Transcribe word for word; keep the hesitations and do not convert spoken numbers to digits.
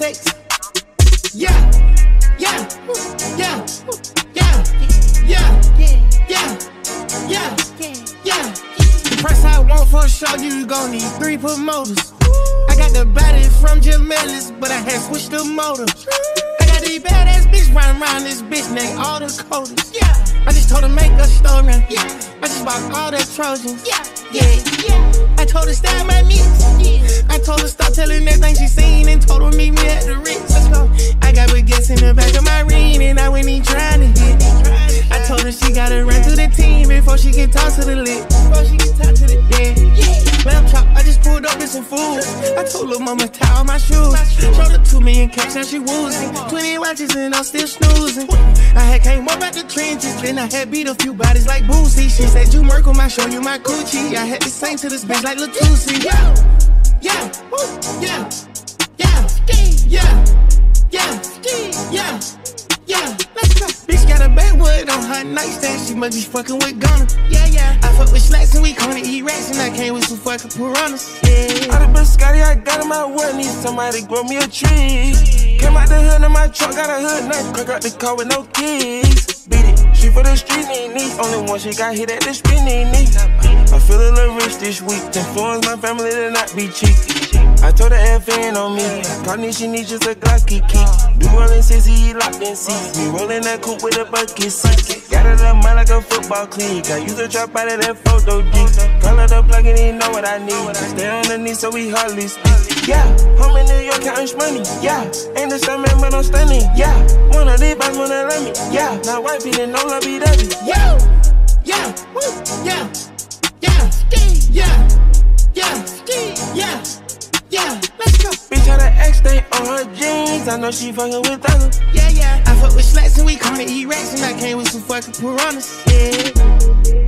sex. Yeah, yeah, yeah, yeah, yeah, yeah, yeah, yeah. The price I want for a show, you gon' need three promoters. I got the body from Jamelis, but I had switched the motor. I got these badass bitch riding around this bitch neck, all the coders. Yeah, I just told her make a story. Yeah, I just bought all the Trojans. Yeah, yeah, yeah. I told her style my mix. Yeah, I told her stop telling everything she seen and told her meet me at the Ritz. Let's go. I got baguettes in the back of my ring and I went in trying to get it. I told her she gotta run through the team before she can talk to the lit. Before she can talk to the yeah, yeah. Lamb chop, I just pulled up with some food. I told little mama tie all my shoes. Showed her two million cash, now she woozing. Twenty watches and I'm still snoozing. I had came up out the trenches, then I had beat a few bodies like Boosie. She said you Merkle, I show you my coochie. I had to sing to this bitch like Latusi. Yeah, yeah, yeah, yeah, yeah, yeah, yeah, yeah. Let's go. Bitch got a backwood on her nightstand. She must be fucking with Gunna. Yeah, yeah. I fuck with slacks and we gonna eat rats, and I came with some fucking piranhas. Yeah. All the biscotti I got in my wood, need somebody grow me a tree. Came out the hood in my truck, got a hood knife, crack out the car with no keys. Beat it, she for the street, need knee. Only one she got hit at the street, need knee. I feel a little rich this week, influence my family to not be cheap. I told her F in on me, caught me, she needs just a Glocky key. Do rollin' sixty, locked in seats. Me rollin' that coupe with a bucket seat. Got it up mine like a football cleat. I use a trap out of that photo D. Call her the plug and he know what I need. Stay on the knee so we hardly speak. Yeah, home in New York counting money. Yeah, ain't the same man but I'm stunning. Yeah, one of these boys wanna love me. Yeah, now white people know love be dubby. Yeah, yeah, yeah, yeah, yeah, yeah, yeah. Yeah, let's go. Bitch had an X stain on her jeans. I know she fucking with others. Yeah, yeah. I fuck with slacks and we gonna eat rats, and I came with some fucking piranhas. Yeah.